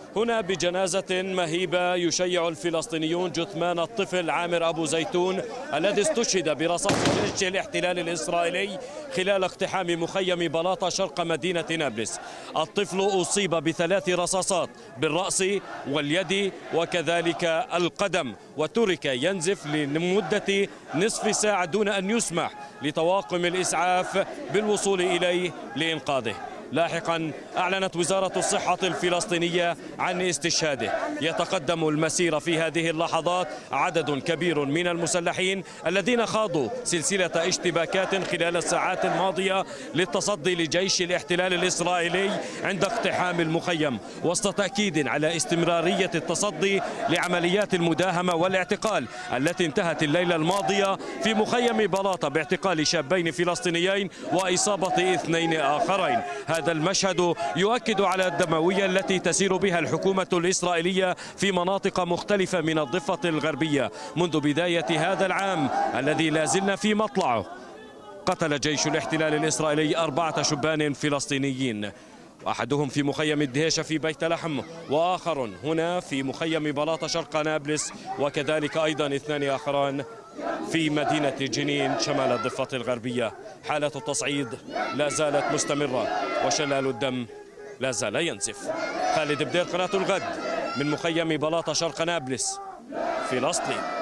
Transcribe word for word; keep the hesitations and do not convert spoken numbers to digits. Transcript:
هنا بجنازة مهيبة يشيع الفلسطينيون جثمان الطفل عامر أبو زيتون الذي استشهد برصاص جيش الاحتلال الإسرائيلي خلال اقتحام مخيم بلاطة شرق مدينة نابلس. الطفل أصيب بثلاث رصاصات بالرأس واليد وكذلك القدم، وترك ينزف لمدة نصف ساعة دون أن يسمح لطواقم الإسعاف بالوصول إليه لإنقاذه. لاحقا أعلنت وزارة الصحة الفلسطينية عن استشهاده. يتقدم المسير في هذه اللحظات عدد كبير من المسلحين الذين خاضوا سلسلة اشتباكات خلال الساعات الماضية للتصدي لجيش الاحتلال الإسرائيلي عند اقتحام المخيم، وسط تأكيد على استمرارية التصدي لعمليات المداهمة والاعتقال التي انتهت الليلة الماضية في مخيم بلاطة باعتقال شابين فلسطينيين وإصابة اثنين آخرين. هذا المشهد يؤكد على الدموية التي تسير بها الحكومة الإسرائيلية في مناطق مختلفة من الضفة الغربية منذ بداية هذا العام الذي لا زلنا في مطلعه. قتل جيش الاحتلال الإسرائيلي أربعة شبان فلسطينيين، أحدهم في مخيم الدهيشة في بيت لحم، وآخر هنا في مخيم بلاطة شرق نابلس، وكذلك أيضا اثنان آخران في مدينة جنين شمال الضفة الغربية. حالة التصعيد لا زالت مستمرة وشلال الدم لا زال ينزف. خالد بدير، قناة الغد، من مخيم بلاطة شرق نابلس، فلسطين.